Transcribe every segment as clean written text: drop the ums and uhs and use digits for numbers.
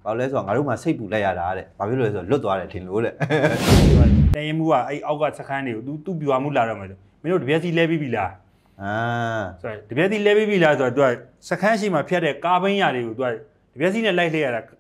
ဘာလဲဆိုတော့ငါတို့မှစိတ်ပူလိုက်ရတာတဲ့ဘာဖြစ်လို့လဲဆိုတော့လွတ်သွားတယ်ထင်လို့တဲ့တရင်မှုကအဲ့အောက်ကစခန်းတွေကိုသူပြွာမှုလာတော့မယ်ဆိုမင်းတို့တပြက်စီလဲပြီးပြီလားဆိုတော့တပြက်စီလဲပြီးပြီလားဆိုတော့သူကစခန်းရှိမှဖြတ်တဲ့ကားဘင်းရာတွေကိုသူကတပြက်စီနဲ့လိုက်လှည့်ရတာ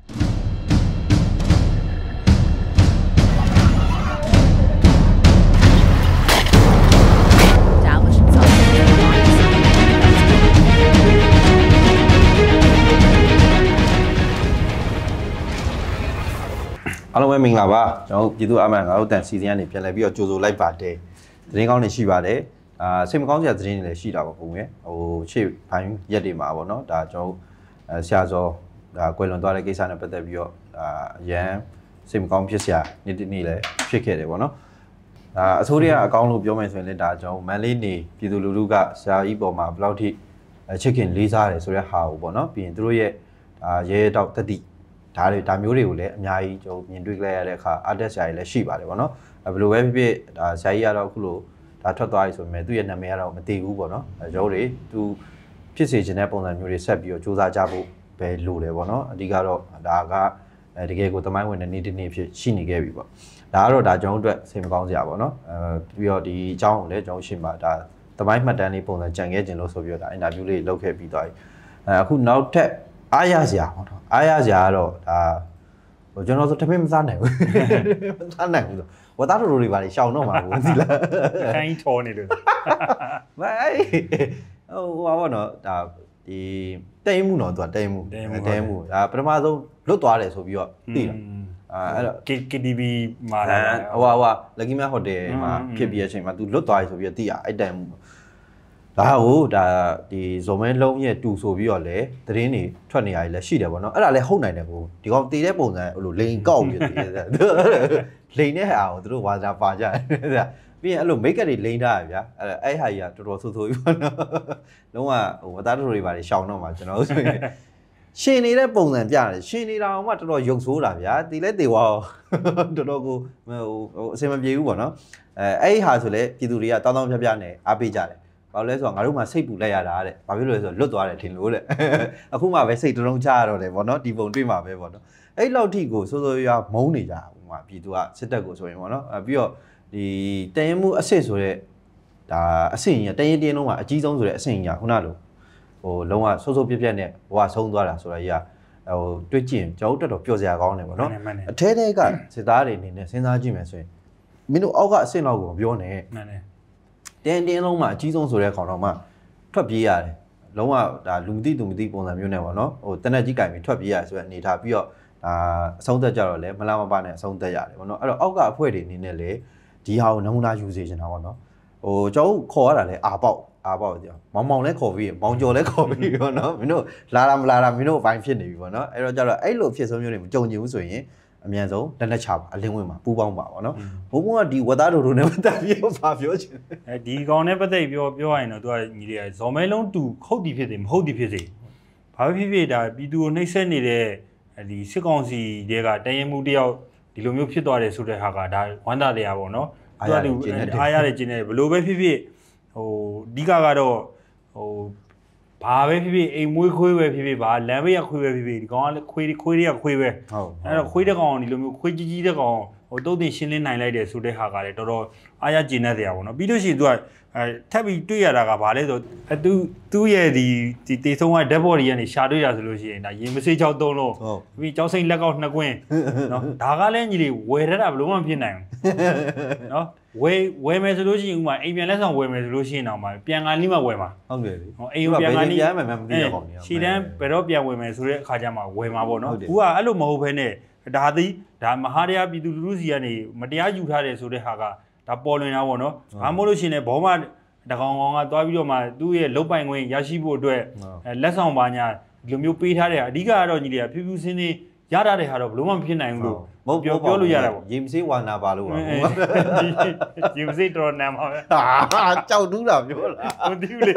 အားလုံးပဲမင်္ဂလာပါကျွန်တော်ပြည်သူ့အမှန်ငါတို့တန်စီစဉ်ကနေပြန်လဲပြီးတော့ကြိုဆိုလိုက်ပါတယ်သတင်းကောင်းတွေရှိပါတယ်စိတ်မကောင်းစရာသတင်းတွေလည်းရှိတာပါပုံရဲ့ဟိုရှေ့ဘိုင်းရက်တွေမှာပေါ့နော်ဒါကျွန်တော်ဆရာစောဒါကွယ်လွန်သွားတဲ့ကိစ္စနဲ့ပတ်သက်ပြီးတော့အရန်စိတ်မကောင်းဖြစ်စရာနေ့လည်းဖြစ်ခဲ့တယ်ပေါ့နော်အစိုးရအကောင်းလို့ပြောမယ်ဆိုရင်လည်းဒါကျွန်တော်မန်လေးနေပြည်သူလူထုကဆရာကြီးပေါ်မှာဘယ်လောက်ထိချစ်ခင်လေးစားတယ်ဆိုတဲ့ဟာကိုပေါ့နော်ပြီးရင်တို့ရဲ့ရဲတောက်တတိဒါမျိုးတွေကိုလည်းအများကြီးကျွန်တော်မြင်တွေ့ကြရတဲ့အခါအားတက်ဆရာကြီးလည်းရှိပါတယ်ပေါ့နော်ဘယ်လိုပဲဖြစ်ဖြစ်ဒါဆရာကြီးကတော့အခုလိုဒါထွက်သွားပြီဆိုပေမဲ့သူ့ရဲ့နာမည်ကတော့မတည်ဘူးပေါ့နော်ရုပ်တွေသူဖြစ်စေချင်တဲ့ပုံစံမျိုးတွေဆက်ပြီးတော့စူးစမ်းကြဖို့ပဲလိုတယ်ပေါ့နော်အဓိကတော့ဒါကတကယ်ကိုသမိုင်းဝင်တဲ့နေ့တစ်နေ့ဖြစ်ရှိနေခဲ့ပြီပေါ့ဒါကတော့ဒါကျွန်တော်တို့အတွက်စိတ်မကောင်းစရာပေါ့နော်ပြီးတော့ဒီအကြောင်းကိုလည်းကျွန်တော်ရှင်းပါဒါသမိုင်းမှတ်တမ်းလေးပုံစံကြံခဲ့ခြင်းလို့ဆိုပြီးတော့ဒါအင်တာဗျူးလေးလုပ်ခဲ့ပြီးသွားပြီအခုနောက်ထပ်အားရစရာပေါ့နော်အားရစရာကတော့ဒါဟိုကျွန်တော်ဆိုတမင်မစားနိုင်ဘူးမစားနိုင်ဘူးဆိုဝတ်သားတို့တွေပါလေရှောင်းတော့မှာဘူးသိလားခိုင်းထောနေလို့မအေးဟိုပါဘောနော်ဒါဒီတိမ်မှုနော်သူကတိမ်မှုဒါပထမဆုံးလွတ်သွားတယ်ဆိုပြီးတော့သိတာအဲ့တော့ KTV မှာဟိုLucky Man Hotel မှာဖြစ်ပြီးတဲ့အချိန်မှာသူလွတ်သွားပြီဆိုပြီးတော့သိရအဲ့တိုင်မှုဒါကိုဒါဒီဇုံမဲလုံးရဲ့တူဆိုပြီးတော့လေသတင်းတွေထွက်နေရတယ်လည်းရှိတယ်ပေါ့နော်အဲ့ဒါလည်းဟုတ်နိုင်တယ်ကိုဒီကောင်တည်တဲ့ပုံစံဟိုလိုလိန်ကောက်ပြီးတည်တယ်လိန်တဲ့ဟာကိုသူတို့ဝါစာပါကြတယ်ပြီးရင်အဲ့လိုမိတ်ကပ်တွေလိန်ထားရဗျာအဲ့ဟာကြီးကတော်တော်ဆိုးဆိုးကြီးပေါ့နော်လုံးဝဟိုဝသားတို့တွေပါလေရှောင်းတော့မှာကျွန်တော်ဆိုရင်ရှင်နေတဲ့ပုံစံပြတယ်ရှင်နေတာအောင်မှတော်တော်ရုပ်ဆိုးတာဗျာတည်လဲတည်ဝါတော်တော်ကိုဟိုအစင်မပြေဘူးပေါ့နော်အဲ့ဒီဟာဆိုလေပြည်သူတွေကတောင်းတောင်းပြပြနဲ့အားပေးကြတယ်ဘာလို့လဲဆိုတော့ငါတို့မှစိတ်ပူလိုက်ရတာတဲ့ဘာဖြစ်လို့လဲဆိုတော့လွတ်သွားတယ်ထင်လို့တဲ့အခုမှပဲစိတ်တုံးချရတော့တယ်ဗောနော်ဒီပုံတွေ့မှာပဲဗောနော်အဲ့လောက်ထိကိုစိုးစိုးရွားမုန်းနေကြဟိုမှာပြည်သူကစစ်တပ်ကိုဆိုရင်ဗောနော်ပြီးတော့ဒီတရင်မှုအစ်စ်ဆိုတဲ့ဒါအဆင့်ကြီးတရင်တင်းလုံးမှာအကြီးဆုံးဆိုတဲ့အဆင့်ကြီးကခုနလိုဟိုလုံးဝစိုးစိုးပြက်ပြက်နဲ့ဘဝဆုံးသွားတာဆိုတာကြီးကဟိုတွေ့ကြည့်ရင်ကျွန်တော်တော်တော်ပျော်စရာကောင်းတယ်ဗောနော်အထဲထဲကစစ်သားတွေအနေနဲ့စဉ်းစားကြည့်မယ်ဆိုရင်မင်းတို့အောက်ကအဆင့်လောက်ကိုမပြောနဲ့မှန်တယ်တင်းလုံးမှာအကြီးဆုံးဆိုတဲ့ကောင်တော့မှထွက်ပြေးရတယ်လုံးဝဒါလူမသိသူမသိပုံစံမျိုးနဲ့ပေါ့နော်ဟိုတနက်ကြီးကင်ပြီးထွက်ပြေးရဆိုတဲ့အနေထားပြီးတော့ဒါအဆုံးသက်ကြတော့လေမလားမပါနဲ့အဆုံးသက်ရတယ်ပေါ့နော်အဲ့တော့အောက်ကအဖွဲ့တွေအနေနဲ့လေဒီဟာကိုနမူနာယူစေချင်တာပေါ့နော်ဟိုကျွန်တော်ခေါ်ရတာလေအာပေါက်ကြောင်မောင်လဲခေါ်ပြီးမောင်ကျော်လဲခေါ်ပြီးပေါ့နော်မင်းတို့လာတာမလာတာမင်းတို့အပိုင်းဖြစ်နေပြီပေါ့နော်အဲ့တော့ကြတော့အဲ့လိုဖြစ်ဆုံးမျိုးတွေမကြုံချင်ဘူးဆိုရင်အမြန်ဆုံးလက်နဲ့ချပါအလင်းဝင်ပါပူပေါင်းပါပေါ့နော်ဘုံဘုံကဒီဝတ်သားတို့နဲ့ပတ်သက်ပြီးဘာပြောချင်ဒီကောင်နဲ့ပတ်သက်ပြောရရင်တော့သူကညီလေးဇော်မဲလုံးတူဟုတ်ဒီဖြစ်စေမဟုတ်ဒီဖြစ်စေဘာဖြစ်ဖြစ်ဒါပြည်သူကိုနှိပ်စက်နေတဲ့ဒီစစ်ကောင်စီတွေကတရင်မှုတယောက်ဒီလိုမျိုးဖြစ်သွားတယ်ဆိုတဲ့ဟာကဒါဝမ်းသာတရားပေါ့နော်သူကသူအားရတယ်ကျင်းနေဘလို့ပဲဖြစ်ဖြစ်ဟိုအဓိကတော့ဟိုဘာပဲဖြစ်ဖြစ်အိမ်မွေးခွေးပဲဖြစ်ဖြစ်ဘာလမ်းဘေးကခွေးပဲဖြစ်ဖြစ်ဒီကောင်ကခွေးတွေကခွေးပဲဟုတ်အဲ့တော့ခွေးတဲ့ကောင်ဒီလိုမျိုးခွေးကြီးတဲ့ကောင်ဟိုတုတ်တင်ရှင်းလင်းနိုင်လိုက်တယ်ဆိုတဲ့ဟာကလည်းတော်တော်အားရကျဉ်းတဲ့တရားပေါ့နော်ပြီးလို့ရှိရင်သူကထပ်ပြီးတွေ့ရတာကဘာလဲဆိုသူ့ရဲ့ဒီတေဆုံးက dead body ကနေရှာတွေ့ရဆိုလို့ရှိရင်ဒါရင်မစေးချောက်သုံးလုံးပြီးကျောင်းစိမ့်လက်ကောက်နှစ်ကွင်းနော်ဒါကလည်းညီလေးဝယ်ရတာဘယ်လိုမှမဖြစ်နိုင်ဘူးနော်ဝယ်မယ်ဆိုလို့ရှိရင်ဥမာအိမ်ပြန်လက်ဆောင်ဝယ်မယ်ဆိုလို့ရှိရင်တော့မှပြန်ကန်လေးမှဝယ်မှာဟုတ်တယ်လေဟိုအိမ်ပြန်ကန်လေးပြန်မယ်မသိတော့ပါဘူးရှီတန်းဘယ်တော့ပြန်ဝယ်မယ်ဆိုတဲ့အခါကျမှဝယ်မှာပေါ့နော်အခုကအဲ့လိုမဟုတ်ဘဲနဲ့ဒါမဟာတရားပြည်သူလူထုစီကနေမတရားယူထားတယ်ဆိုတဲ့ဟာကဒါပေါ်လွင်တာပေါ့နော်ဘာမို့လို့ရှိရင်ဘောမတကောင်ကောင်ကသွားပြီးတော့မှသူ့ရဲ့လုတ်ပိုင်ခွင့်ရရှိဖို့အတွက်လက်ဆောင်ပါညာဒီလိုမျိုးပေးထားတဲ့အဓိကကတော့ညီလေးကဖြူဖြူစင်းစင်းရတာတဲ့ဟာတော့ဘလို့မှမဖြစ်နိုင်ဘူးလို့မဟုတ်ပြောလို့ရတာပေါ့ရေမစေးဝါနာပါလို့ပါရေမစေးတော်နာမှာပဲကြောက်တူးတာပြောလားမသိဘူးလေ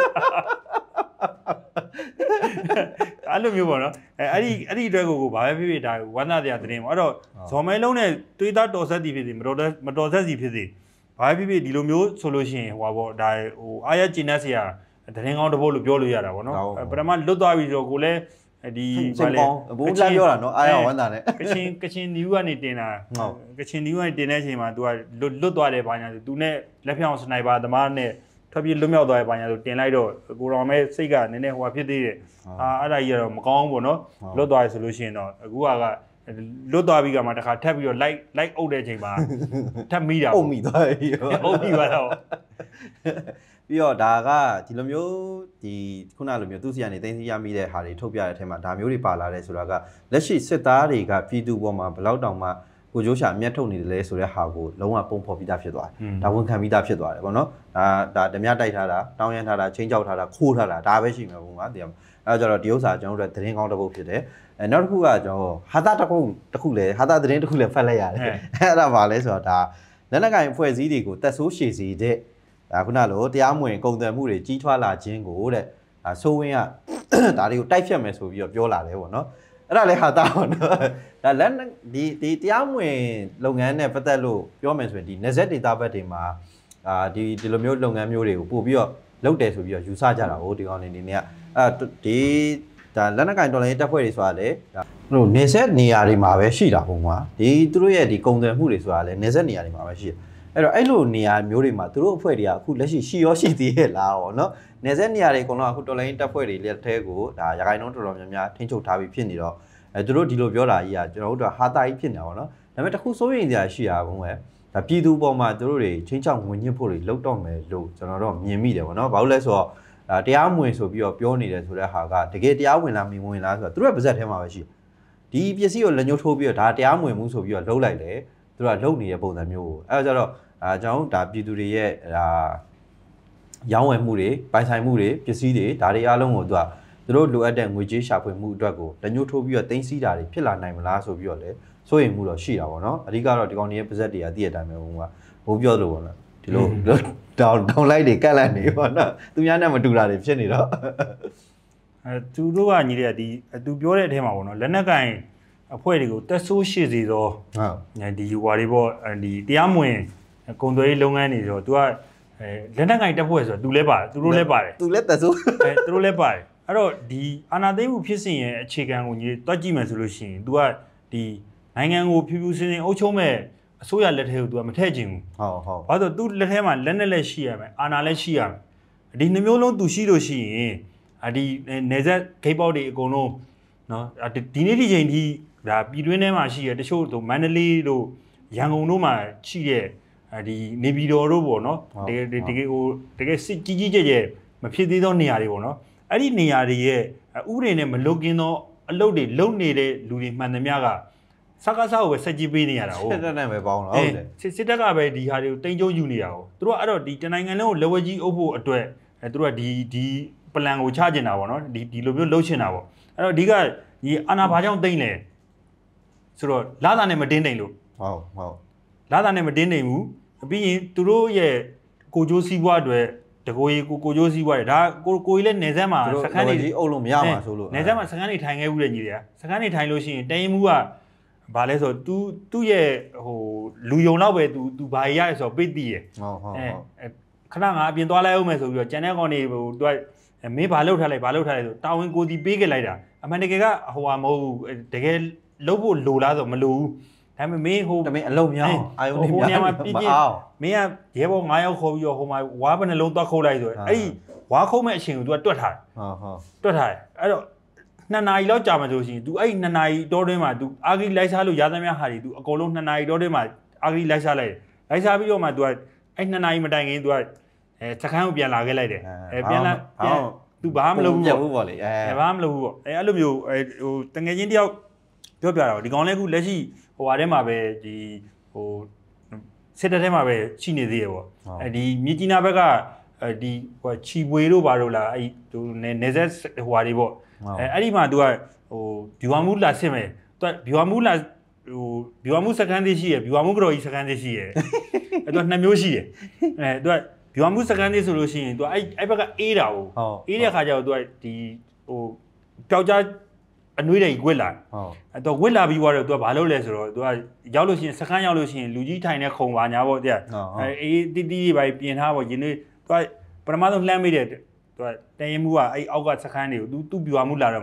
အဲ့လိုမျိုးပေါ့နော်အဲ့ဒီအတွက်ကိုဘာပဲဖြစ်ဖြစ်ဒါဝမ်းသာတရားသတင်းပေါ့အဲ့တော့ဇော်မဲလုံးနဲ့တွေးသားတော်ဆက်စီဖြစ်စီမတော်ဆက်စီဖြစ်စီဘာပဲဖြစ်ဖြစ်ဒီလိုမျိုးဆိုလို့ရှိရင်ဟိုပါပေါ့ဒါဟိုအားရကျဉ်းတဲ့ဆရာသတင်းကောင်းတစ်ပုဒ်လို့ပြောလို့ရတာပေါ့နော်ပထမလွတ်သွားပြီဆိုတော့ကိုလည်းဒီဘာလဲဘူးလာပြောတာနော်အားရဝမ်းသာနဲ့ကချင်နီးကနေတင်တာကချင်နီးကနေတင်တဲ့အချိန်မှာ तू ကလွတ်သွားတယ်ဘာညာဆို तू နဲ့လက်ဖြောင်းစနိုက်ပါသမားနဲ့ထွက်ပြေးလွတ်မြောက်သွားတယ်ဘာညာဆိုတင်လိုက်တော့ကိုတော်မဲစိတ်ကနည်းနည်းဟိုဖြစ်သေးတယ်အဲ့ဒါကြီးကတော့မကောင်းဘူးပေါ့နော်လွတ်သွားရဆိုလို့ရှိရင်တော့အခုကလွတ်သွားပြီးကမှတခါထပ်ပြီးတော့ like အုပ်တဲ့အချိန်မှာထပ်မိတာအုပ်မိသွားပြီအုပ်မိသွားတော့ပြီးတော့ဒါကဒီလိုမျိုးဒီခုနလိုမျိုးသူစီကနေသိသိရမိတဲ့ဟာတွေထုတ်ပြတဲ့အထက်မှာဒါမျိုးတွေပါလာတယ်ဆိုတာကလက်ရှိစစ်သားတွေကပြည်သူပေါ်မှာဘလောက်တောင်မှကိုကျိုးရှာအမျက်ထုတ်နေတယ်လဲဆိုတဲ့ဟာကိုလုံးဝပုံဖော်ပြီးသားဖြစ်သွားတယ်ဒါဝန်ခံပြီးသားဖြစ်သွားတယ်ပေါ့နော်ဒါဓမြတိုက်ထားတာတောင်းရမ်းထားတာချင်းကြောက်ထားတာခိုးထားတာဒါပဲရှိမှာပုံကတရားအဲကြတော့ဒီဥစ္စာကျွန်တော်တို့သတင်းကောင်းတစ်ပုဒ်ဖြစ်တယ်နောက်တစ်ခုကကျွန်တော်ဟာတာတစ်ခုလဲဟာတာသတင်းတစ်ခုလဲဖတ်လိုက်ရတယ်အဲ့ဒါပါလဲဆိုတော့ဒါလက်နက်ကင်အဖွဲ့အစည်းတွေကိုတက်ဆိုးရှည်စီတဲ့ဒါခုနလိုတရားမဝင်ကုန်သွယ်မှုတွေကြီးထွားလာခြင်းကိုတဲ့ဆိုးဝင်းကဒါတွေကိုတိုက်ဖြတ်မယ်ဆိုပြီးတော့ပြောလာတယ်ပေါ့နော်အဲ့ဒါလည်းဟာတာပေါ့နော်ဒါလက်ဒီတရားမဝင်လုပ်ငန်းနဲ့ပတ်သက်လို့ပြောမယ်ဆိုရင်ဒီနေဆက်ဒေတာဘက်တွေမှာဒီလိုမျိုးလုပ်ငန်းမျိုးတွေကိုပို့ပြီးတော့လုပ်တယ်ဆိုပြီးတော့ယူဆကြတာဟိုဒီကောင်နေနေကဒီဒါလက်နက်ကင်တော်လိုင်းတပ်ဖွဲ့တွေဆိုတာလေဒါတို့နေဆက်နေရာတွေမှာပဲရှိတာပုံမှာဒီသူတို့ရဲ့ဒီကုန်သွယ်မှုတွေဆိုတာလေနေဆက်နေရာတွေမှာပဲရှိတယ်အဲ့တော့အဲ့လိုနေရာမျိုးတွေမှာသူတို့အဖွဲ့တွေကအခုလက်ရှိရှိရောရှိသေးရဲ့လားဟောနော်နေဆက်နေရာတွေအကုန်လုံးအခုတော်လိုင်းတပ်ဖွဲ့တွေလက်ထဲကိုဒါရခိုင်နှုန်းတော်တော်များများထိန်းချုပ်ထားပြီးဖြစ်နေတော့သူတို့ဒီလိုပြောတာကြီးကကျွန်တော်တို့ကဟာတာကြီးဖြစ်နေတာပေါ့နော်ဒါပေမဲ့တခုစိုးရိမ်စရာရှိတာဘုံပဲဒါပြည်သူပေါ်မှာသူတို့တွေချင်းချောက်ဝင်ညစ်ဖို့တွေလောက်တော့မယ်လို့ကျွန်တော်တို့မြင်မိတယ်ပေါ့နော်ဘာလို့လဲဆိုတော့တရားမဝင်ဆိုပြီးတော့ပြောနေတယ်ဆိုတဲ့ဟာကတကယ်တရားဝင်လားမဝင်လားဆိုတော့သူတို့ရဲ့ပါဇက်ထဲမှာပဲရှိဒီပစ္စည်းကိုလက်ညှိုးထိုးပြီးတော့ဒါတရားမဝင်မှုဆိုပြီးတော့လှုပ်လိုက်တယ်သူတို့ကလှုပ်နေတဲ့ပုံစံမျိုးကိုအဲဒါကြတော့ကျွန်တော်တို့ဒါပြည်သူတွေရဲ့ရောင်းဝယ်မှုတွေပိုင်ဆိုင်မှုတွေပစ္စည်းတွေဒါတွေအားလုံးကိုသူတို့လိုအပ်တဲ့ငွေကြေးရှာဖွေမှုအတွက်ကိုလက်ညှိုးထိုးပြီးတော့တင်းစီးတာတွေဖြစ်လာနိုင်မလားဆိုပြီးတော့လေစိုးရိမ်မှုတော့ရှိတာပေါ့နော်အဓိကတော့ဒီကောင်တွေရဲ့ပါဇက်တွေကတည့်တဲ့အတိုင်းပဲဘုံပြောလို့ပေါ့နော်ဒီလိုဒေါင်လိုက်တွေကတ်လိုက်နေပေါ့နော်သူများနဲ့မတူတာတွေဖြစ်နေတော့သူတို့ကညီတဲ့ဒီသူပြောတဲ့အထဲမှာပေါ့နော်လက်နက်ကင်အဖွဲ့တွေကိုတက်ဆိုးရှိစေသောဟုတ်ဒီယူဝါတွေပေါ့ဒီတရားမဝင်ကုန်သွယ်ရေးလုပ်ငန်းတွေဆိုတော့ तू ကလက်နက်ကင်တက်ဖွဲ့ဆိုတော့ तू လည်းပါတယ်သူတို့လည်းပါတယ် तू လည်းတက်ဆိုးသူတို့လည်းပါတယ်အဲ့တော့ဒီအာဏာသိမ်းမှုဖြစ်စဉ်ရဲ့အခြေခံကိုညီတွက်ကြည့်မယ်ဆိုလို့ရှိရင် तू ကဒီနိုင်ငံကိုဖြူဖြူစင်စင်အုပ်ချုပ်မဲ့အစိုးရလက်ထဲကို तू ကမထည့်ချင်ဘူးဟုတ်ဘာလို့ तू လက်ထဲမှာလက်နဲ့လက်ရှိရမယ်အာဏာလည်းရှိရမယ်ဒီနှမျိုးလုံး तू ရှိလို့ရှိရင်ဒီနေဆက်ဂိတ်ပေါက်တွေအကုန်လုံးနော်ဒီနေ့ဒီချိန်ထိဒါပြည်တွင်းထဲမှာရှိရတချို့တို့မန္တလေးတို့ရန်ကုန်တို့မှာရှိတဲ့ဒီနေပြည်တော်တို့ပေါ့နော်တကယ်စစ်ကြီးကျယ်မဖြစ်သေးသောနေရာတွေပေါ့နော်အဲ့ဒီနေရာတွေရဲ့ဥပဒေနဲ့မလုကင်းသောအလုပ်တွေလုပ်နေတဲ့လူတွေမှန်သမျှကစကားစားကိုပဲဆက်ကြည့်ပေးနေရတာဟုတ်စစ်တပ်နဲ့ပဲပေါင်းတော့ဟုတ်တယ်စစ်တပ်ကပဲဒီဟာတွေကိုတင်ကြုံယူနေတာဟုတ်သူတို့ကအဲ့တော့ဒီတနိုင်ငံလုံးကိုလက်ဝဲကြီးအုပ်ဖို့အတွက်သူတို့ကဒီပလန်ကိုချကျင်တာပေါ့နော်ဒီလိုမျိုးလှုပ်ချင်တာပေါ့အဲ့တော့ဒီကဒီအာဏာဘာကြောင့်တိမ့်လဲဆိုတော့လာတာနဲ့မတင်းတိမ်လို့ဟုတ်လာတာနဲ့မတင်းတိမ်ဘူးပြီးရင်သူတို့ရဲ့ကိုကျိုးစည်းပွားအတွက်တကိုကြီးကိုကျိုးစည်းပွားတယ်ဒါကိုကြီးလည်းနေဆက်မှာစခန်းတွေအုပ်လို့မရမှာဆိုလို့နေဆက်မှာစခန်းတွေထိုင်ခဲ့ဘူးတဲ့ညီတွေကစခန်းတွေထိုင်လို့ရှိရင်တရင်မှုကဘာလဲဆိုတော့ तू ရဲ့ဟိုလူယုံတော့ပဲ तू ဘာရရဆိုတော့ပိတ်တည်ရဟုတ်ခဏငါအပြင်သွားလိုက်အောင်မယ်ဆိုပြီးတော့ကျန်တဲ့ကောင်တွေဟို तू မင်းဘာလုပ်ထားလိုက်ဆိုတာဝန်ကိုတီပေးခဲ့လိုက်တာအမှန်တကယ်ကဟိုဟာမဟုတ်ဘူးတကယ်လုပ်ဖို့လိုလားဆိုမလိုဘူးဒါပေမဲ့မင်းဟိုအလုံးများအာယုံတွေများမအောင်မင်းကရဲဘော်9ယောက်ခေါ်ပြီးတော့ဟိုမှာဝါးဘယ်နှလုံးသွားခုတ်လိုက်ဆိုအဲ့ဒီဝါးခုတ်မဲ့အချိန်ကို तू တွက်ထားတယ်တွက်ထားတယ်အဲ့တော့2နာရီလောက်ကြာမှဆိုရှင် तू အဲ့ဒီ2နာရီတောတွင်းမှာ तू အာဂီလိုက်စားလို့ရသမျှဟာတွေ तू အကုန်လုံး2နာရီတောတွင်းမှာအာဂီလိုက်စားလိုက်လိုက်စားပြီးတော့မှ तू အဲ့2နာရီမတိုင်ခင် तू စခန်းကိုပြန်လာခဲ့လိုက်တယ်ပြန်လာ तू ဘာမှမလုပ်ဘူးပေါ့လေဘာမှမလုပ်ဘူးပေါ့အဲ့လိုမျိုးဟိုတငယ်ချင်းတယောက်ပြောပြတော့ဒီကောင်လေးခုလက်ရှိဟိုဟာထဲမှာပဲဒီဟိုစစ်တပ်ထဲမှာပဲရှိနေသေးရပေါ့ဒီမြေကြီးနာဘက်ကဒီဟိုချီပွေတို့ဘာတို့လားအဲ့ဟိုနေဆက်ဟိုဟာတွေပေါ့အဲ့ဒီမှာ तू ကဟိုဘီဝါမူလာဆင့်မယ် तू ဘီဝါမူလာဟိုဘီဝါမူစကန်သေးရှိရဘီဝါမူကတော်ကြီးစကန်သေးရှိရအဲ့ तू 2မျိုးရှိတယ်तू ကဘီဝါမူစကန်သေးဆိုလို့ရှိရင် तू အဲ့ဘက်ကအေးတာကိုအေးတဲ့ခါကျတော့ तू ကဒီဟိုပျောက်ကြားအနှွေးတွေဝစ်လာအဲ့တော့ဝစ်လာပြီးတော့ तू ကဘာလုပ်လဲဆိုတော့ तू ကရောက်လို့ရှိရင်စခန်းရောက်လို့ရှိရင်လူကြီးထိုင်တဲ့ခုံပါညာပေါ့တဲ့အေးတီတီတွေပဲပြင်ထားပေါ့ရင်းနေ तू ကပထမဆုံးလှမ်းမိတယ် तू ကတရင်မှုကအဲ့အောက်ကစခန်းတွေကို तू ပြွာမှုလာတော့မယ်မ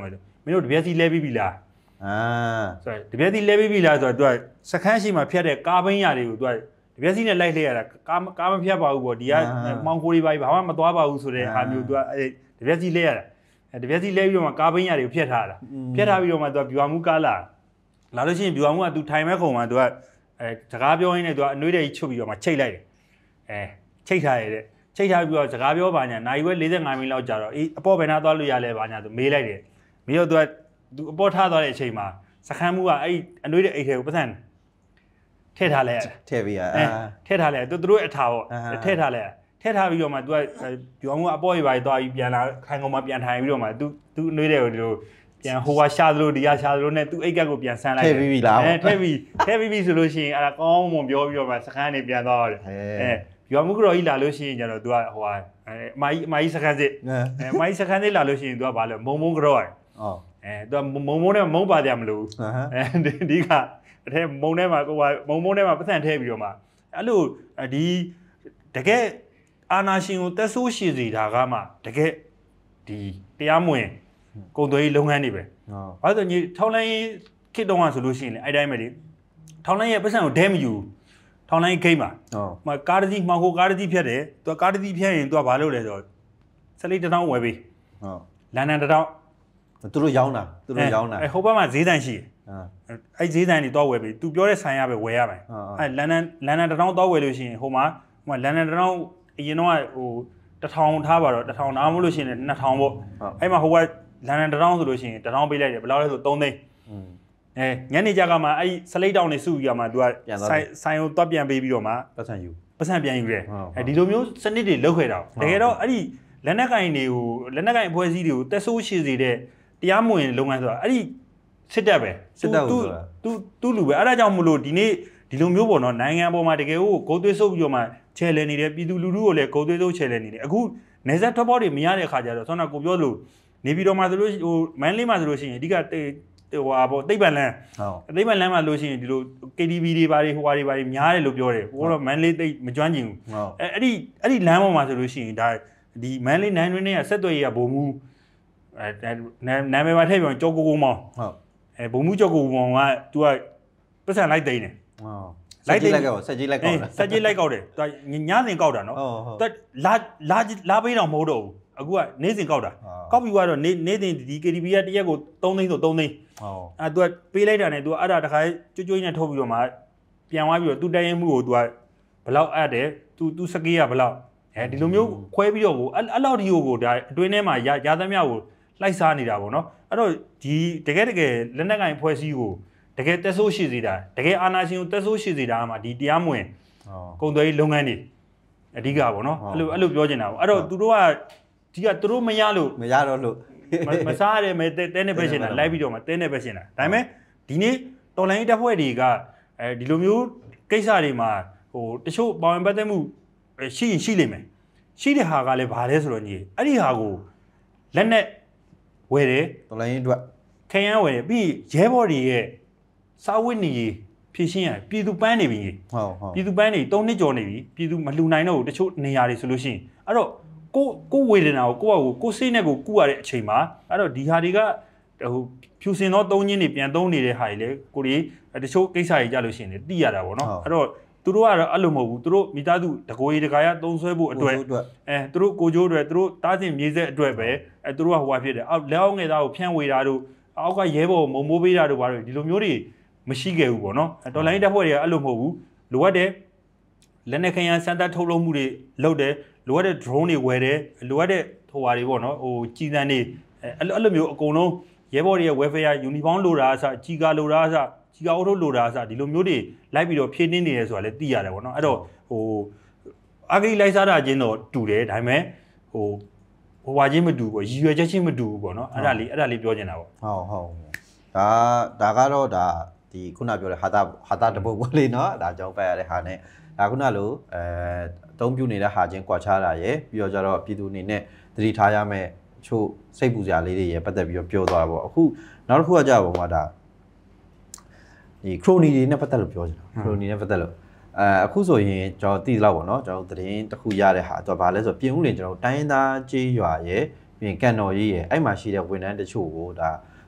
မင်းတို့တပြက်စီလဲပြီးပြီလားဆိုတော့တပြက်စီလဲပြီးပြီလားဆိုတော့ तू စခန်းရှိမှဖြတ်တဲ့ကားဘင်းရာတွေကို तू တပြက်စီနဲ့လိုက်လှည့်ရတာကားမဖြတ်ပါဘူးပေါ့ဒီကမောင်ကိုတွေဘာမှမသွားပါဘူးဆိုတဲ့ဟာမျိုး तू တပြက်စီလဲရတာတပြက်စီလဲပြီးတော့မှကားဘင်းရာတွေကိုဖြတ်ထားတာဖြတ်ထားပြီးတော့မှ तू ဗျူဟာမှုကားလာလို့ရှိရင်ဗျူဟာမှုက तू ထိုင်မဲ့ခုံမှာ तू စကားပြောရင်းနဲ့ तू အနှွေးတွေချုပ်ပြီးတော့မှချိတ်လိုက်တယ်ချိတ်ထားရတဲ့ချိတ်ထားပြီးတော့စကားပြောပါညာနိုင်ဝဲ45မိနစ်လောက်ကြာတော့အပေါ်ဘယ်နာသွားလို့ရလဲပါညာ तू မေးလိုက်တယ်မေးတော့ तू အပေါ်ထားသွားတဲ့အချိန်မှာစခန်းမှုကအဲ့အနှွေးတဲ့အိတ်ထဲကိုပတ်စံထည့်ထားလိုက်ရတယ်ထည့်ပြီးထည့်ထားလိုက်သူတို့အထားပေါ့ထည့်ထားလိုက်ထည့်ထားပြီးတော့မှ तू ပြောင်းမှုအပေါ်ရေးပါသွားပြီးပြန်လာခိုင်ကုန်မှပြန်ထိုင်ပြီးတော့မှ तू အနှွေးတဲ့ကိုဒီလိုပြန်ဟိုကရှာသလိုဒီကရှာသလိုနဲ့ तू အိတ်ကက်ကိုပြန်ဆန်းလိုက်ထည့်ပြီးပြီလားထည့်ပြီးဆိုလို့ရှိရင်အဲ့ဒါကောင်းမွန်ပြောပြီးတော့မှစခန်းနေပြန်သွားတယ်ပြောင်းမှုကတော့ကြီးလာလို့ရှိရင်ကျတော့ तू ကဟိုဟာအမကြီးစခန်းစစ်အမကြီးစခန်းစစ်လာလို့ရှိရင် तू ကဘာလဲမုံကတော့သူကမုံနဲ့မုံပါကြမလို့ဒီကအထဲမုံထဲမှာကိုကမုံထဲမှာပတ်စံထဲပြီးတော့မှအဲ့လိုဒီတကယ်အာနာရှင်ကိုတက်ဆိုးရှည်စီတာကမှတကယ်ဒီတရားမဝင်ကုန်သွယ်ရေးလုပ်ငန်းတွေပဲဘာလို့ညီထောင်းလိုင်းခေတ်တုန်းကဆိုလို့ရှိရင်အဲ့တိုင်းပဲလေထောင်းလိုင်းရဲ့ပတ်စံကိုဒဲမယူထောင်းလိုင်းဂိမ်းမှာကားတစ်စီးမှောင်ခိုကားတစ်စီးဖြတ်တယ်သူကကားတစ်စီးဖြတ်ရင်သူကဘာလုပ်လဲဆိုတော့စလိတ်တစ်ထောင်ဝယ်ပေးလန်ဒန်တစ်ထောင်သူတို့ရောင်းတာဟိုဘက်မှာဈေးဆိုင်ရှိတယ်အဲ့ဈေးဆိုင်တွေတော့ဝယ်ပြီသူပြောတဲ့ဆိုင်ရပဲဝယ်ရမယ်အဲ့လန်ဒန်တစ်ထောင်တော့ဝယ်လို့ရှိရင်ဟိုမှာလန်ဒန်တစ်ထောင်အရင်တော့ဟို1000ထားပါတော့1000နားမလို့ရှိရင်2000ပေါ့အဲ့မှာဟိုကလန်ဒန်တစ်ထောင်ဆိုလို့ရှိရင်1000ပေးလိုက်တယ်ဘယ်လောက်လဲဆို3သိန်းညနေကြကမှအဲ့စလိတ်တောင်နေစုပြီးတော့မှ तू ကဆိုင်ကိုတော့ပြန်ပေးပြီးတော့မှပတ်စံပြန်ယူတယ်ဒီလိုမျိုးစနစ်တွေလောက်ခဲ့တာတကယ်တော့အဲ့ဒီလက်နက်ကင်တွေကိုလက်နက်ကင်အဖွဲ့အစည်းတွေကိုတက်ဆိုးရှည်စေတဲ့တရားမဝင်လုပ်ငန်းဆိုတာအဲ့ဒီစစ်တပ်ပဲသူလူပဲအဲ့ဒါကြောင့်မလို့ဒီနေ့ဒီလိုမျိုးပေါ့နော်နိုင်ငံပေါ်မှာတကယ်ကိုဂုတ်သွေးဆုပ်ပြီးတော့မှချဲလဲနေတယ်ပြည်သူလူထုကိုလည်းဂုတ်သွေးဆုပ်ချဲလဲနေတယ်အခုနေဆက်ထွက်ပေါက်တွေမရတဲ့အခါကျတော့ဆောင်းကကိုပြောလို့နေပြည်တော်မှာဆိုလို့ဟိုမန်းလေးမှာဆိုလို့ရှိရင်အဓိကဟိုဟာပေါ့သိပ္ပံလမ်းမှာလို့ရှိရင်ဒီလို KTV တွေဘာတွေဟိုဟာတွေဘာတွေများတယ်လို့ပြောတယ်ဘိုးတော့မန်းလေးသိမကျွမ်းကျင်ဘူးအဲ့ဒီလမ်းပေါ်မှာဆိုလို့ရှိရင်ဒါဒီမန်းလေးနိုင်တွင်းနဲ့ဆက်သွယ်ရေးကဘုံမူနာမည်မှာထည့်ပြောကြောကိုကိုမောင်ဘုံမူကြောကိုကိုမောင်က तू ကပတ်စံလိုက်သိမ်းတယ်လိုက်သိမ်းလိုက်ကောက်ဆက်ကြီးလိုက်ကောက်ဆက်ကြီးလိုက်ကောက်တယ် तू ညစဉ်ကောက်တာနော် तू လာပေးတော့မဟုတ်တော့ဘူးအခုကနေ့စဉ်ကောက်တာကောက်ပြီးတော့နေ့စဉ်ဒီ KTV ကတရက်ကို3သိန်းဆို3သိန်းအဲ तू ပေးလိုက်တာနဲ့ तू အဲ့ဒါတခါကျွတ်နဲ့ထုတ်ပြီးတော့မှပြန်သွားပြီးတော့ तू တိုင်ရင်မှုကို तू ကဘယ်လောက်အပ်တယ် तू စကေးကဘယ်လောက်ဒီလိုမျိုးခွဲပြီးတော့ကိုအဲ့လောက်ဒီကိုဒါအတွင်းထဲမှာရသမျှကိုလိုက်စားနေတာပေါ့နော်အဲ့တော့ဒီတကယ်လက်နက်ကင်ဖွဲ့စည်းကိုတကယ်တက်ဆိုးရှိစေတာတကယ်အာဏာရှင်ကိုတက်ဆိုးရှိစေတာမှာဒီတရားမဝင်ကုန်သွယ်ရေးလုပ်ငန်းတွေအဓိကပေါ့နော်အဲ့လိုပြောချင်တာပေါ့အဲ့တော့သူတို့ကဒီကသူတို့မရတော့လို့မစားရတယ်မဲတဲနေပဲရှင်တာလိုက်ပြီးတော့မှတဲနေပဲရှင်တာဒါပေမဲ့ဒီနေ့တော်လိုင်းတပ်ဖွဲ့တွေကဒီလိုမျိုးကိစ္စတွေမှာဟိုတချို့ပေါင်ပတ်သက်မှုရှိလိမ့်မယ်ရှိတဲ့ဟာကလည်းဘာလဲဆိုတော့ညီအဲ့ဒီဟာကိုလက်နဲ့ဝယ်တယ်တော်လိုင်းအတွက်ခရမ်းဝယ်တယ်ပြီးရဲဘော်တွေရဲ့စာဝတ်နေရေးဖြည့်ရှင်းရပြည်သူပန်းနေပြီပြည်သူပန်းနေ3နှစ်ကျော်နေပြီပြည်သူမလှူနိုင်တော့ဘူးတချို့နေရာတွေဆိုလို့ရှိရင်အဲ့တော့ကိုဝေဒနာကိုစိတ်နဲ့ကိုကုရတဲ့အချိန်မှာအဲ့တော့ဒီဟာတွေကဟိုဖြူစင်သောသုံးချင်းတွေပြန်သုံးနေတဲ့ဟာတွေလေကိုတွေတချို့ကိစ္စတွေကြလို့ရှိရင်သိရတာပေါ့နော်အဲ့တော့သူတို့ကတော့အဲ့လိုမဟုတ်ဘူးသူတို့မိသားစုတကိုယ်တကာရသုံးဆွဲဖို့အတွက်သူတို့ကိုကျိုးအတွက်သူတို့တားစင်မြေဆက်အတွက်ပဲသူတို့ကဟိုဟာဖြစ်တယ်အောက်လက်အောက်ငယ်သားကိုဖြန့်ဝေတာတို့အောက်ကရဲဘော်မုံမိုးပေးတာတို့ဘာလို့ဒီလိုမျိုးတွေမရှိခဲ့ဘူးပေါ့နော်တော်လိုင်းတပ်ဖွဲ့တွေကအဲ့လိုမဟုတ်ဘူးလိုအပ်တယ်လက်နက်ခရမ်းစမ်းသပ်ထုတ်လုပ်မှုတွေလုပ်တယ်လိုအပ်တဲ့ drone တွေဝယ်တယ်လိုအပ်တဲ့ဟိုဟာတွေပေါ့နော်ဟိုကြီးစံတွေအဲ့လိုမျိုးအကုန်လုံးရဲဘော်တွေရဲ့ welfare uniform လိုတာအစကြီးကာလိုတာအစကြီးကာအုပ်ထုတ်လိုတာအစဒီလိုမျိုးတွေလိုက်ပြီးတော့ဖြည့်တင်းနေတယ်ဆိုတာလည်းသိရတယ်ပေါ့နော်အဲ့တော့ဟိုအဂိလိုက်စားတာချင်းတော့တူတယ်ဒါပေမဲ့ဟိုဝါချင်းမတူဘူးရည်ရွယ်ချက်ချင်းမတူဘူးပေါ့နော်အဲ့ဒါလေးပြောချင်တာပေါ့ဒါကတော့ဒါဒီခုနပြောတဲ့ဟာတာတပုတ်ပေါ့လေနော်ဒါကြောင့်ပတ်ရတဲ့ဟာနဲ့ဒါခုနလိုအသုံးပြုနေတဲ့ဟာချင်းကွာခြားတာရယ်ပြီးတော့ကျတော့ပြည်သူအနေနဲ့သတိထားရမယ့်ချို့စိတ်ပူစရာလေးတွေရယ်ပတ်သက်ပြီးတော့ပြောသွားတာပေါ့အခုနောက်တစ်ခုကကြာပုံမှာဒါဒီခရိုနီတွေနဲ့ပတ်သက်လို့ပြောချင်တာခရိုနီနဲ့ပတ်သက်လို့အခုဆိုရင်ကျွန်တော်သိသလောက်ပေါ့နော်ကျွန်တော်သတင်းတစ်ခုရတဲ့ဟာတော့ဗာလဲဆိုပြင်ဦးလင်ကျွန်တော်တိုင်းသားကြေးရွာရယ်ပြင်ကန်တော်ကြီးရယ်အဲ့မှာရှိတဲ့ဝန်ထမ်းတချို့ကိုဒါ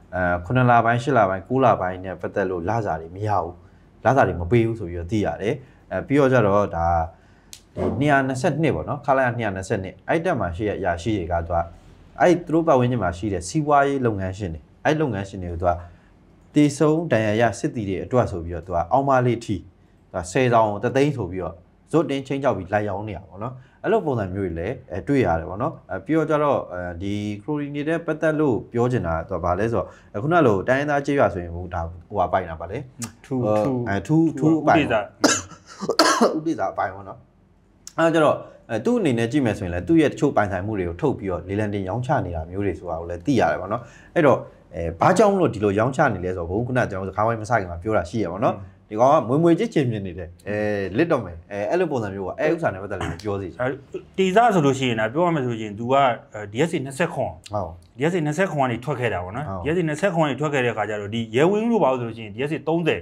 9လပိုင်း10လပိုင်း9လပိုင်းနဲ့ပတ်သက်လို့လစာတွေမရဘူးလစာတွေမပေးဘူးဆိုပြီးတော့သိရတယ်ပြီးတော့ကြတော့ဒါဒီ222ပေါ့နော်ခလာရ222အဲ့တက်မှာရှိရအရာရှိတွေကသူကအဲ့သူတို့ပတ်ဝန်းကျင်မှာရှိတဲ့စီးပွားရေးလုပ်ငန်းရှင်တွေအဲ့လုပ်ငန်းရှင်တွေကိုသူကတေဆုံးတန်ရရစစ်တီတွေအတွက်ဆိုပြီးတော့သူကအောင်းမလေးထီသူက10တောင်တသိန်းဆိုပြီးတော့ဇွတ်တင်းချင်းကြောက်ပြီးလိုက်ရောင်းနေတာပေါ့နော်အဲ့လိုပုံစံမျိုးတွေလည်းတွေ့ရတယ်ပေါ့နော်ပြီးတော့ကြတော့ဒီခရိုရီနေတဲ့ပတ်သက်လို့ပြောချင်တာသူကဘာလဲဆိုတော့ခုနလိုတိုင်းရင်းသားကြေးရွာဆိုရင်ဟိုဒါဟိုပါပိုင်တာပါလေထူအပိုင်ဥပဒေစာအပိုင်ပေါ့နော်အဲ့ကြတော့သူ့အနေနဲ့ကြည့်မယ်ဆိုရင်လည်းသူ့ရဲ့တချို့ပိုင်ဆိုင်မှုတွေကိုထုတ်ပြီးတော့လေလံတင်ရောင်းချနေတာမျိုးတွေဆိုတာကိုလည်းသိရတယ်ပေါ့နော်အဲ့တော့ဘာကြောင့်လို့ဒီလိုရောင်းချနေလဲဆိုတော့ဘုခုနကျွန်တော်စကားဝိုင်းမစခင်မှာပြောတာရှိရပါတော့ဒီကောင်ကမွေချစ်ချင်မြင်နေတယ်လစ်တော့မယ်အဲ့လိုပုံစံမျိုးကဥစ္စာနဲ့ပတ်သက်လို့ပြောစီတေစားဆိုလို့ရှိရင်นะပြောရမယ်ဆိုရင် तू က DSC 20ခွန်ဟုတ် DSC 20ခွန်ကနေထွက်ခဲ့တာပေါ့နော် DSC 20ခွန်ကနေထွက်ခဲ့တဲ့အခါကျတော့ဒီရဲဝင်းလို့ပါလို့ဆိုလို့ရှိရင် DSC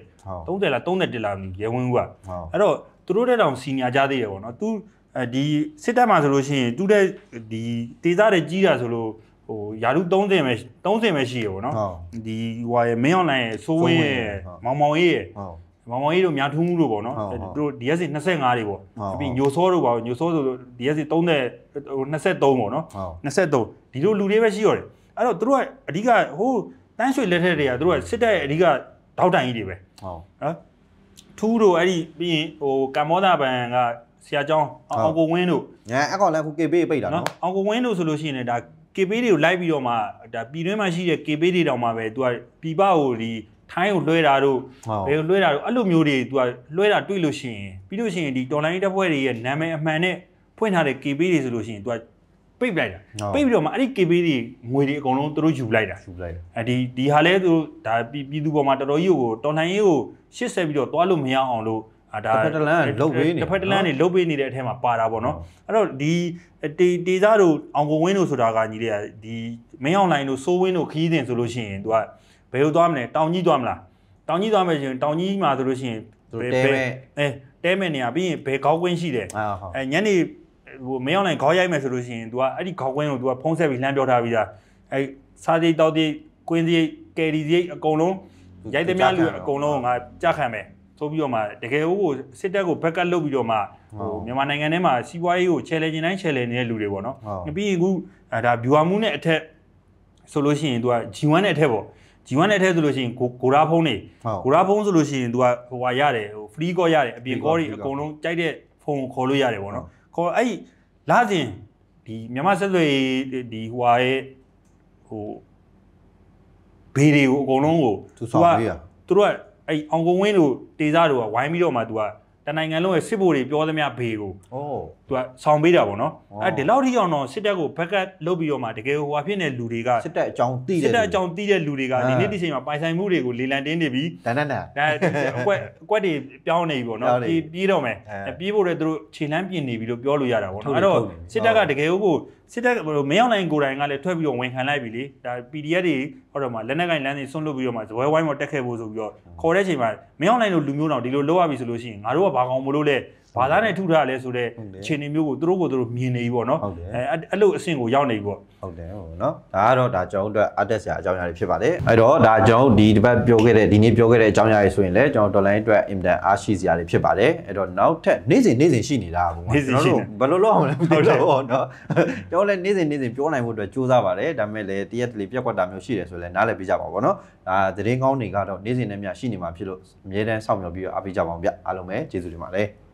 30လား31လားမသိရဲဝင်းကအဲ့တော့သူတို့တဲ့တောင်စီနီယာကြသေးတယ်ပေါ့နော် तू ဒီစစ်တပ်မှာဆိုလို့ရှိရင် तू တဲ့ဒီတေစားတွေကြီးတာဆိုလို့ဟိုယာရု30ပဲရှိရပေါ့နော်ဒီဟိုမင်းအွန်လိုင်းရဲ့စိုးဝင်းရဲ့မောင်မောင်ရေးရဲ့မောင်မောင်ကြီးတို့များထူးမှုတို့ပေါ့နော်တို့ DSC 25တွေပေါ့ပြီးညိုစောတို့ပါညိုစောဆို DSC 30ဟို23ပေါ့နော်23ဒီလိုလူတွေပဲရှိရတယ်အဲ့တော့တို့ကအဓိကဟိုတန်းရွှေလက်ထက်တွေကတို့ကစစ်တပ်ရဲ့အဓိကတောက်တိုင်ကြီးတွေပဲဟုတ်နော်ထူးတို့အဲ့ဒီပြီးရင်ဟိုကမ္ဘောဒဘန်ကဆရာကျောင်းအောင်ကိုဝင်းတို့အကောင်လည်းခု KB ပိတ်တာနော်အောင်ကိုဝင်းတို့ဆိုလို့ရှိရင်ဒါ KB တွေကိုလိုက်ပြီးတော့မှဒါပြည်တွင်းမှာရှိတဲ့ KB တွေတောင်မှပဲသူကပြည်ပကိုဒီထိုင်းကိုလွှဲတာတို့ဘယ်ကိုလွှဲတာတို့အဲ့လိုမျိုးတွေသူကလွှဲတာတွေ့လို့ရှိရင်ပြီးလို့ရှိရင်ဒီတော်လိုင်းတပ်ဖွဲ့တွေရဲ့နာမည်အမှန်နဲ့ဖွင့်ထားတဲ့ KB တွေဆိုလို့ရှိရင်သူကပိတ်လိုက်တာပိတ်ပြီးတော့မှအဲ့ဒီ KB တွေငွေတွေအကုန်လုံးသူတို့ယူလိုက်တာဒီဟာလဲသူဒါပြည်သူပေါ်မှာတော်တော်ကြီးကိုတော်လိုင်းရေးကိုရှစ်ဆက်ပြီးတော့တွားလို့မရအောင်လို့ဒါတစ်ဖက်တစ်လမ်းလုတ်ပေးနေတစ်ဖက်တစ်လမ်းနေလုတ်ပေးနေတဲ့အထက်မှာပါတာပေါ့နော်အဲ့တော့ဒီတေသားတို့အောင်ကိုဝင်းတို့ဆိုတာကညီတွေကဒီမင်းအောင်လိုင်းတို့စိုးဝင်းတို့ခီးစဉ်ဆိုလို့ရှိရင်သူကဘယ်လိုသွားမလဲတောင်ကြီးသွားမလားတောင်ကြီးသွားမယ်ဆိုရင်တောင်ကြီးမှာဆိုလို့ရှိရင်တဲမဲ့နေရပြီးရင်ဘယ်ခေါက်ကွင်းရှိတယ်ညနေဟိုမင်းအောင်လိုင်းခေါက်ရိုက်မယ်ဆိုလို့ရှိရင်သူကအဲ့ဒီခေါက်ကွင်းကိုသူကဖုံးဆက်ပြီးလှမ်းပြောထားပြီးသားအဲ့စားသေးတောက်သေးကွင်းသေးကယ်ရီသေးအကုန်လုံးရိုက်သမျှလူအကုန်လုံးငါကြခံမယ်ဆိုပြီးတော့မှတကယ်ကိုစစ်တပ်ကိုဘက်ကလုတ်ပြီးတော့မှဟိုမြန်မာနိုင်ငံထဲမှာစီးပွားရေးကိုချဲလဲခြင်းတိုင်းချဲလဲနေတဲ့လူတွေပေါ့နော်ပြီးရင်ခုဒါဗျူဟာမှုနဲ့အထက်ဆိုလို့ရှိရင် तू က G1 နဲ့အထက်ပေါ့ G1 နဲ့အထက်ဆိုလို့ရှိရင်ကိုရာဖုန်းတွေကိုရာဖုန်းဆိုလို့ရှိရင် तू ကဟိုဟာရတယ်ဟို free call ရတယ်အပြင် call တွေအကုန်လုံးကြိုက်တဲ့ဖုန်းကိုခေါ်လို့ရတယ်ပေါ့နော်ခေါ်အဲ့လာစဉ်ဒီမြန်မာဆက်သွယ်ဒီဟိုဟာရဲ့ဟိုဘေးတွေကိုအကုန်လုံးကိုသူဆောင်ပေးရသူတို့ကအဲ့အောင်ကုန်းဝင်းတို့တေစားတို့ကဝိုင်းပြီးတော့မှ तू ကတနိုင်ငံလုံးရဲ့စစ်ဗိုလ်တွေပြောသမျှဘေးကိုသူကဆောင်ပေးတာပေါ့နော်အဲ့ဒီလောက်ထိအောင်တော့စစ်တပ်ကိုဘက်ကလုတ်ပြီးတော့မှတကယ်ဟိုဟာဖြစ်နေလူတွေကစစ်တပ်အကြောင်းသိတဲ့လူတွေကဒီနေ့ဒီချိန်မှာပိုင်ဆိုင်မှုတွေကိုလေလံတင်းနေပြီးဒါအကွက်တွေပြောင်းနေပြီပေါ့နော်ပြေးတော့မယ်ပြေးဖို့လည်းသူတို့ခြေလမ်းပြင်နေပြီလို့ပြောလို့ရတာပေါ့နော်အဲ့တော့စစ်တပ်ကတကယ်ကိုစစ်တပ်မင်းအောင်လိုင်းကိုယ်တိုင်ကလည်းထွက်ပြီးတော့ဝန်ခံလိုက်ပြီလေဒါ PDF တွေဟောတော့မှလက်နက်ကိုင်လမ်းတွေဆွန့်လွတ်ပြီးတော့မှဇပွဲဝိုင်းပေါ်တက်ခဲ့ဖို့ဆိုပြီးတော့ခေါ်တဲ့ချိန်မှာမင်းအောင်လိုင်းတို့လူမျိုးတော်ဒီလိုလုပ်ရပြီဆိုလို့ရှိရင်ငါတို့ကဘာကောင်မလို့လဲဘာသာနဲ့ထုထားလဲဆိုတဲ့အခြေအနေမျိုးကိုသူတို့မြင်နေပြီပေါ့နော်အဲ့လိုအဆင့်ကိုရောက်နေပြီပေါ့ဟုတ်တယ်ဟုတ်နော်ဒါကတော့ဒါကျွန်တော်တို့အတက်ဆရာအကြောင်းအရာတွေဖြစ်ပါတယ်အဲ့တော့ဒါကျွန်တော်ဒီတစ်ပတ်ပြောခဲ့တဲ့ဒီနေ့ပြောခဲ့တဲ့အကြောင်းအရာတွေဆိုရင်လည်းကျွန်တော် online အတွက် impact အားရှိစရာတွေဖြစ်ပါတယ်အဲ့တော့နောက်ထပ်နေ့စဉ်ရှိနေတာပေါ့ကျွန်တော်တို့ဘယ်လိုလုပ်အောင်လဲမသိတော့ဘူးเนาะကျွန်တော်လည်းနေ့စဉ်ပြောနိုင်ဖို့အတွက်ကြိုးစားပါတယ်ဒါပေမဲ့လည်းတရက်တလေပြက်ကွက်တာမျိုးရှိတယ်ဆိုလည်းနားလည်ပေးကြပါဘောเนาะဒါသတင်းကောင်းတွေကတော့နေ့စဉ်နဲ့မျှရှိနေမှာဖြစ်လို့အမြဲတမ်းစောင့်မျှော်ပြီးတော့အားပေးကြပါအောင်ဗျအားလုံးပဲကျေးဇူးတင်ပါတယ်